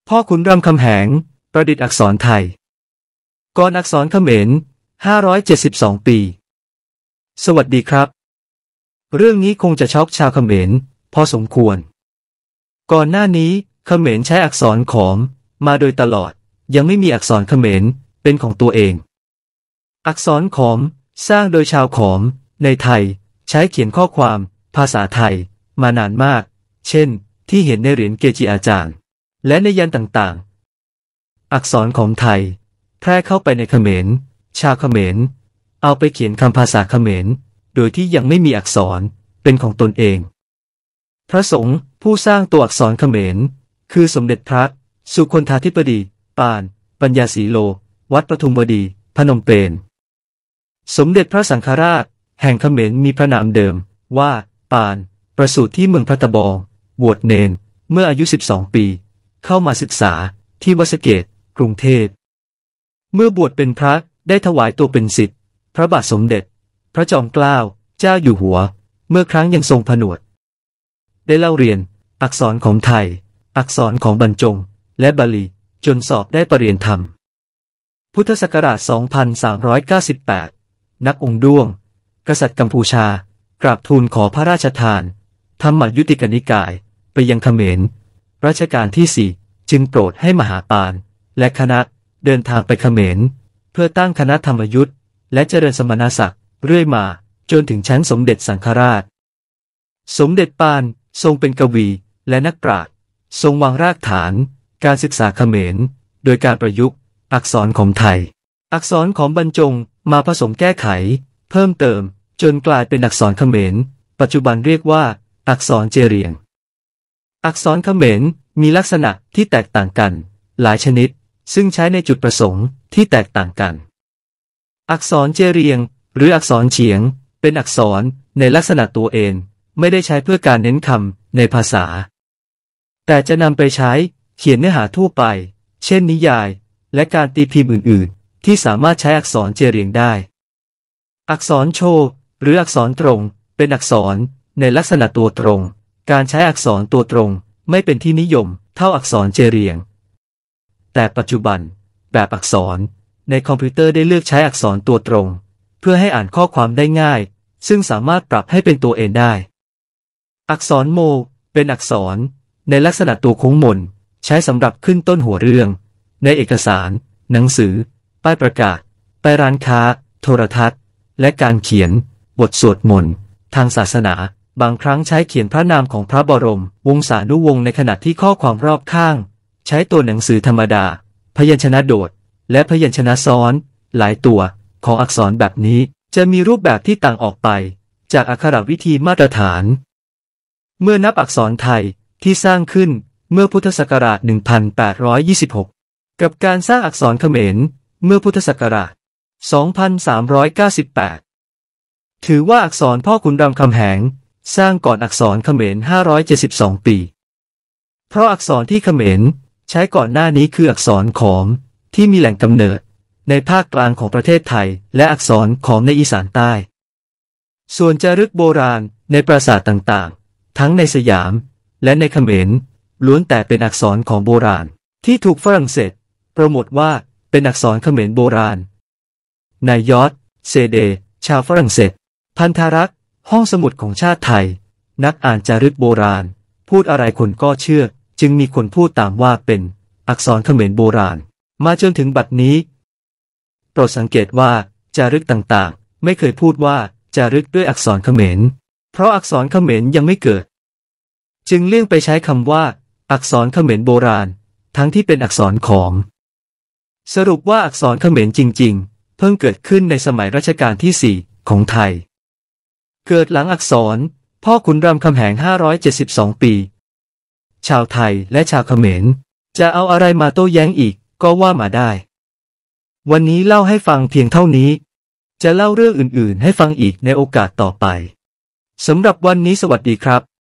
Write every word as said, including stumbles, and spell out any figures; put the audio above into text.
พ่อขุนรามคำแหงประดิษฐ์อักษรไทยก่อนอักษรเขมรห้าร้อยเจ็ดสิบสองปีสวัสดีครับเรื่องนี้คงจะช็อกชาวเขมรพอสมควรก่อนหน้านี้เขมรใช้อักษรขอมมาโดยตลอดยังไม่มีอักษรเขมรเป็นของตัวเองอักษรขอมสร้างโดยชาวขอมในไทยใช้เขียนข้อความภาษาไทยมานานมากเช่นที่เห็นในเหรียญเกจิอาจารย์และในยันต่างๆอักษรของไทยแพร่เข้าไปในเขมรชาวเขมรเอาไปเขียนคำภาษาเขมรโดยที่ยังไม่มีอักษรเป็นของตนเองพระสงฆ์ผู้สร้างตัวอักษรเขมรคือสมเด็จพระสุคนธาธิบดีปานปัญญาสีโลวัดปทุมวดีพนมเปญสมเด็จพระสังฆราชแห่งเขมรมีพระนามเดิมว่าปานประสูติที่เมืองพระตะบองบวชเนนเมื่ออายุสิบสองปีเข้ามาศึกษาที่วัดสะเกษกรุงเทพเมื่อบวชเป็นพระได้ถวายตัวเป็นศิษย์พระบาทสมเด็จพระจอมเกล้าเจ้าอยู่หัวเมื่อครั้งยังทรงผนวดได้เล่าเรียนอักษรของไทยอักษรของบรรจงและบาลีจนสอบได้ปริญญาธรรมพุทธศักราชสองพันสามร้อยเก้าสิบแปดนักองค์ด้วงกษัตริย์กัมพูชากราบทูลขอพระราชทานธรรมยุติกนิกายไปยังเขมรรัชกาลที่สี่จึงโปรดให้มหาปานและคณะเดินทางไปเขมรเพื่อตั้งคณะธรรมยุทธและเจริญสมณศักดิ์เรื่อยมาจนถึงชั้นสมเด็จสังฆราชสมเด็จปานทรงเป็นกวีและนักปราชญ์ทรงวางรากฐานการศึกษาเขมรโดยการประยุกต์อักษรของไทยอักษรของบรรจงมาผสมแก้ไขเพิ่มเติมจนกลายเป็นอักษรเขมรปัจจุบันเรียกว่าอักษรเจเรียงอักษรเขมรมีลักษณะที่แตกต่างกันหลายชนิดซึ่งใช้ในจุดประสงค์ที่แตกต่างกันอักษรเจเรียงหรืออักษรเฉียงเป็นอักษรในลักษณะตัวเองไม่ได้ใช้เพื่อการเน้นคำในภาษาแต่จะนำไปใช้เขียนเนื้อหาทั่วไปเช่นนิยายและการตีพิมพ์อื่นๆที่สามารถใช้อักษรเจเรียงได้อักษรโชว์หรืออักษรตรงเป็นอักษรในลักษณะตัวตรงการใช้อักษรตัวตรงไม่เป็นที่นิยมเท่าอักษรเจเรียงแต่ปัจจุบันแบบอักษรในคอมพิวเตอร์ได้เลือกใช้อักษรตัวตรงเพื่อให้อ่านข้อความได้ง่ายซึ่งสามารถปรับให้เป็นตัวเองได้อักษรโมเป็นอักษรในลักษณะตัวโค้งมนใช้สำหรับขึ้นต้นหัวเรื่องในเอกสารหนังสือป้ายประกาศไปร้านค้าโทรทัศน์และการเขียนบทสวดมนต์ทางศาสนาบางครั้งใช้เขียนพระนามของพระบรมวงศานุวงศ์ในขณะที่ข้อความรอบข้างใช้ตัวหนังสือธรรมดาพยัญชนะโดดและพยัญชนะซ้อนหลายตัวของอักษรแบบนี้จะมีรูปแบบที่ต่างออกไปจากอักขรวิธีมาตรฐานเมื่อนับอักษรไทยที่สร้างขึ้นเมื่อพุทธศักราชหนึ่งพันแปดร้อยยี่สิบหกกับการสร้างอักษรเขมรเมื่อพุทธศักราชสองพันสามร้อยเก้าสิบแปดถือว่าอักษรพ่อขุนรามคำแหงสร้างก่อนอักษรเขมรห้าร้อยเจ็ดสิบสองปีเพราะอักษรที่เขมรใช้ก่อนหน้านี้คืออักษรขอมที่มีแหล่งกำเนิดในภาคกลางของประเทศไทยและอักษรขอมในอีสานใต้ส่วนจารึกโบราณในปราสาทต่างๆทั้งในสยามและในเขมรล้วนแต่เป็นอักษรของโบราณที่ถูกฝรั่งเศสโปรโมทว่าเป็นอักษรเขมรโบราณนายยอดเซเดชาวฝรั่งเศสพันธารักษ์ห้องสมุดของชาติไทยนักอ่านจารึกโบราณพูดอะไรคนก็เชื่อจึงมีคนพูดตามว่าเป็นอักษรเขมรโบราณมาจนถึงบัดนี้โปรดสังเกตว่าจารึกต่างๆไม่เคยพูดว่าจารึกด้วยอักษรเขมรเพราะอักษรเขมรยังไม่เกิดจึงเลี่ยงไปใช้คำว่าอักษรเขมรโบราณทั้งที่เป็นอักษรขอมสรุปว่าอักษรเขมรจริงๆเพิ่งเกิดขึ้นในสมัยรัชกาลที่สี่ของไทยเกิดหลังอักษรพ่อขุนรามคำแหงห้าร้อยเจ็ดสิบสองปีชาวไทยและชาวเขมรจะเอาอะไรมาโต้แย้งอีกก็ว่ามาได้วันนี้เล่าให้ฟังเพียงเท่านี้จะเล่าเรื่องอื่นๆให้ฟังอีกในโอกาสต่อไปสำหรับวันนี้สวัสดีครับ